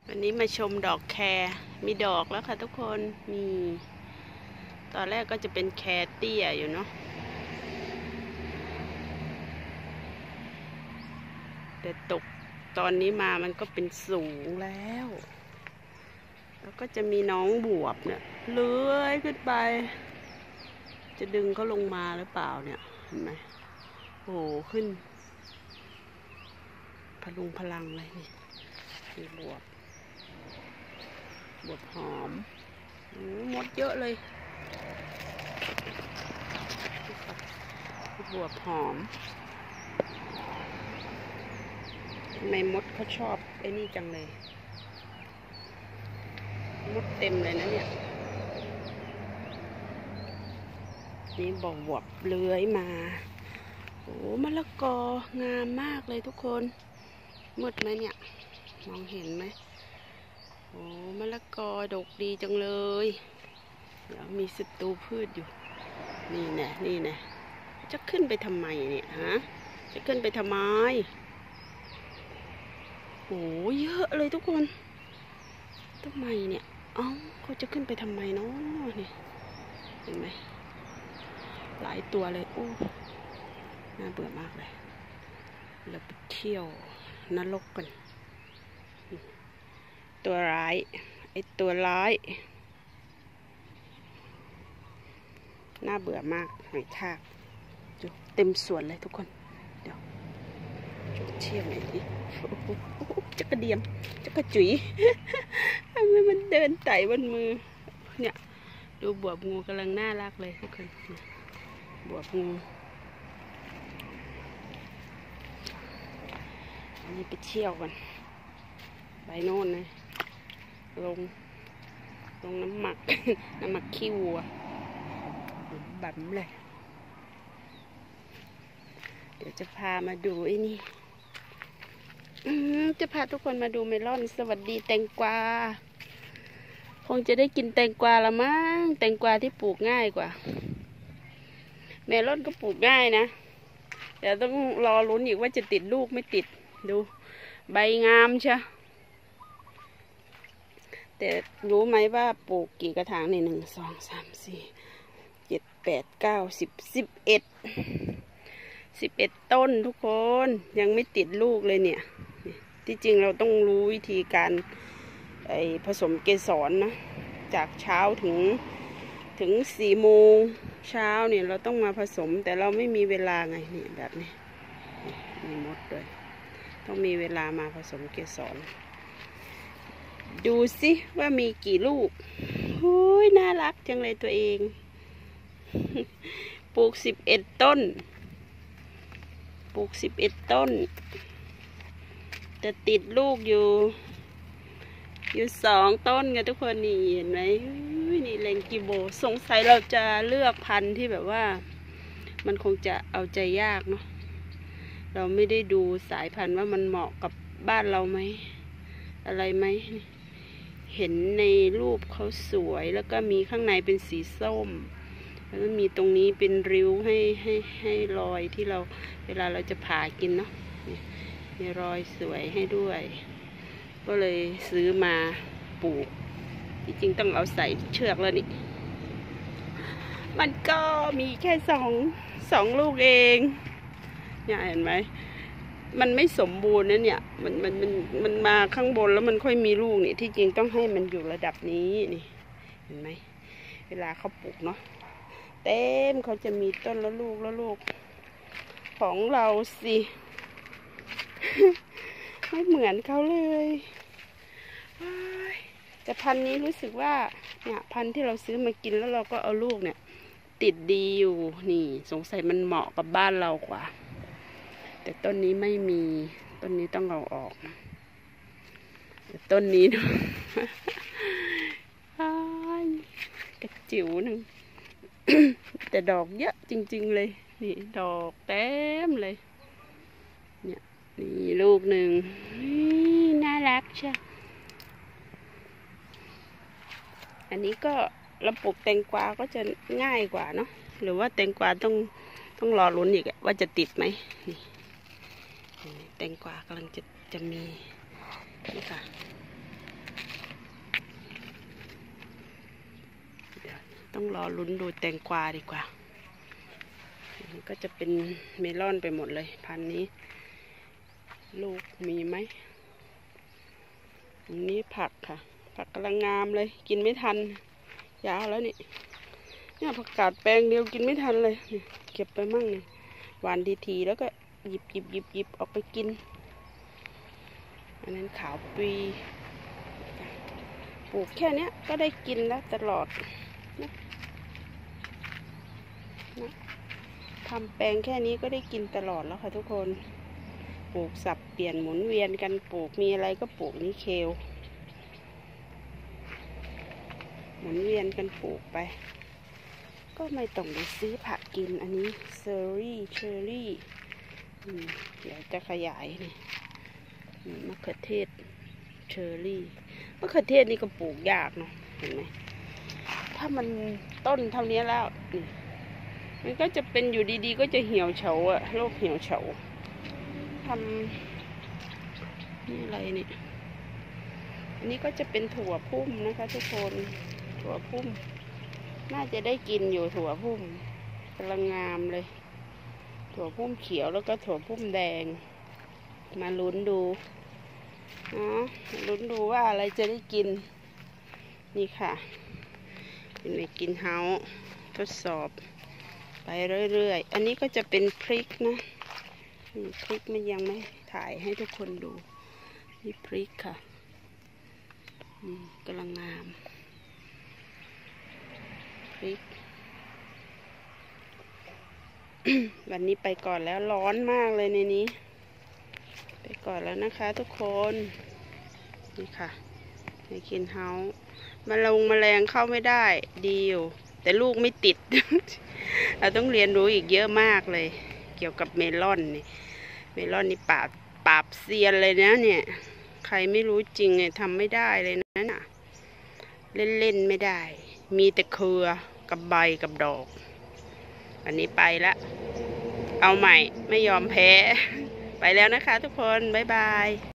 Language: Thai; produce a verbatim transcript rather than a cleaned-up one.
วันนี้มาชมดอกแครมีดอกแล้วค่ะทุกคนมีตอนแรกก็จะเป็นแครเตี้ยอยู่เนาะแต่ตกตอนนี้มามันก็เป็นสูงแล้วแล้วก็จะมีน้องบวบเนี่ยเลื้อยขึ้นไปจะดึงเขาลงมาหรือเปล่าเนี่ยเห็นไหมโอ้ขึ้นพลุงพลังเลยนี่มีบวบบวบหอมมดเยอะเลยบวบหอมทำไมมดเขาชอบไอ้นี่จังเลยมดเต็มเลยนะเนี่ยนี่บวบเลื้อยมาโอ้มะละกองามมากเลยทุกคนมืดไหมเนี่ยมองเห็นไหมโอ้มะละกอดกดีจังเลยเดี๋ยวมีศัตรูพืชอยู่นี่แน่นี่แน่จะขึ้นไปทำไมเนี่ยฮะจะขึ้นไปทำไมโอ้เยอะเลยทุกคนทำไมเนี่ยเอ้าเขาจะขึ้นไปทำไมเนาะนี่เห็นไหมหลายตัวเลยโอ้น่าเบื่อมากเลยเราไปเที่ยวนรกกันตัวร้ายไอตัวร้ายน่าเบื่อมากหอยทากจุเต็มสวนเลยทุกคนเดี๋ยวจุเที่ยวหน่อยดิจักระเดียมจักระจุ๋ยทำไมมันเดินไต่บนมือเนี่ยดูบวบงูกำลังน่ารักเลยทุกคนบวบงูอันนี้ไปเที่ยวกันไปโน่นเลยลงลงน้ำหมัก น้ำหมักขี้วัวบั๋มเลยเดี๋ยวจะพามาดูไอ้นี่จะพาทุกคนมาดูเมลอนสวัสดีแตงกวาคงจะได้กินแตงกวาละมั้งแตงกวาที่ปลูกง่ายกว่าเมลอนก็ปลูกง่ายนะเดี๋ยวต้องรอลุ้นอีกว่าจะติดลูกไม่ติดดูใบงามใช่แต่รู้ไหมว่าปลูกกี่กระถางนี่หนึ่งสองสามสี่เจ็ดแปดเก้าสิบสิบเอ็ดสิบเอ็ดต้นทุกคนยังไม่ติดลูกเลยเนี่ยที่จริงเราต้องรู้วิธีการไอผสมเกสรนะจากเช้าถึงถึงสี่โมงเช้าเนี่ยเราต้องมาผสมแต่เราไม่มีเวลาไงนี่แบบนี้มีมดด้วยต้องมีเวลามาผสมเกสรดูสิว่ามีกี่ลูกโอ้ยน่ารักจังเลยตัวเองปลูกสิบเอ็ดต้นปลูกสิบเอ็ดต้นแต่ติดลูกอยู่อยู่สองต้นกันทุกคนนี่เห็นไหมนี่เลงกิโบสงสัยเราจะเลือกพันธุ์ที่แบบว่ามันคงจะเอาใจยากเนาะเราไม่ได้ดูสายพันธุ์ว่ามันเหมาะกับบ้านเราไหมอะไรไหมเห็นในรูปเขาสวยแล้วก็มีข้างในเป็นสีส้มแล้วก็มีตรงนี้เป็นริ้วให้ให้ให้รอยที่เราเวลาเราจะผ่ากินเนาะมีรอยสวยให้ด้วยก็เลยซื้อมาปลูกที่จริงต้องเอาใส่เชือกแล้วนี่มันก็มีแค่สองสองลูกเองเนี่ยเห็นไหมมันไม่สมบูรณ์นะเนี่ยมันมันมันมันมาข้างบนแล้วมันค่อยมีลูกนี่ที่จริงต้องให้มันอยู่ระดับนี้นี่เห็นไหมเวลาเขาปลูกเนาะเต็มเขาจะมีต้นละลูกละลูกของเราสิ ไม่เหมือนเขาเลยแต่พันธุ์นี้รู้สึกว่าเนี่ยพันธุ์ที่เราซื้อมากินแล้วเราก็เอาลูกเนี่ยติดดีอยู่นี่สงสัยมันเหมาะกับบ้านเรากว่าแต่ต้นนี้ไม่มีต้นนี้ต้องเอาออกแต่ต้นนี้นะ กระจิ๋วหนึ่ง แต่ดอกเยอะจริงๆเลยนี่ดอกเต็มเลยเนี่ยนี่ลูกหนึ่งน่ารักใช่อันนี้ก็เราปลูกแตงกวาก็จะง่ายกว่าเนาะหรือว่าแตงกวาต้องต้องรอลุ้นอีกว่าจะติดไหมนี่แตงกวากำลังจะจะมีนี่ค่ะอลุ้นดูแตงกวาดีกว่ามันก็จะเป็นเมลอนไปหมดเลยพันนี้ลูกมีไหมอันนี้ผักค่ะผักกำลังงามเลยกินไม่ทันยาวแล้วนี่เนี่ยผักกาดแปลงเดียวกินไม่ทันเลยนี่เก็บไปมั่งเนี่ยหวานทีทีแล้วก็หยิบหยิบหยิบหยิบออกไปกินอันนั้นขาวปีปลูกแค่นี้ก็ได้กินแล้วตลอดนะนะทำแปลงแค่นี้ก็ได้กินตลอดแล้วค่ะทุกคนปลูกสับเปลี่ยนหมุนเวียนกันปลูกมีอะไรก็ปลูกนี่เคลหมุนเวียนกันปลูกไปก็ไม่ต้องไปซื้อผักกินอันนี้เซอรี่เชอรี่เดี๋ยวจะขยายนี่มะเขือเทศเชอรี่มะเขือเทศนี่ก็ปลูกยากเนาะเห็นไหมถ้ามันต้นเท่านี้แล้วนี่มันก็จะเป็นอยู่ดีๆก็จะเหี่ยวเฉาอะโรคเหี่ยวเฉาทำนี่อะไรนี่อันนี้ก็จะเป็นถั่วพุ่มนะคะทุกคนถั่วพุ่มน่าจะได้กินอยู่ถั่วพุ่มกำลังงามเลยถั่วพุ่มเขียวแล้วก็ถั่วพุ่มแดงมาลุ้นดูนะลุ้นดูว่าอะไรจะได้กินนี่ค่ะเป็นในกินเฮาทดสอบไปเรื่อยๆอันนี้ก็จะเป็นพริกนะนี่พริกมันยังไม่ถ่ายให้ทุกคนดูนี่พริกค่ะนี่กำลังงามพริก วันนี้ไปก่อนแล้วร้อนมากเลยในนี้ไปก่อนแล้วนะคะทุกคนนี่ค่ะในกินเฮามาลงแมลงเข้าไม่ได้ดีอยู่แต่ลูกไม่ติด เราต้องเรียนรู้อีกเยอะมากเลยเกี่ยวกับเมลอนนี่เมลอนนี่ปราบปราบเซียนเลยนะเนี่ยใครไม่รู้จริงเนี่ยทำไม่ได้เลยนะน่ะเล่นเล่นไม่ได้มีแต่เครือกับใบกับดอกอันนี้ไปละเอาใหม่ไม่ยอมแพ้ไปแล้วนะคะทุกคนบ๊ายบาย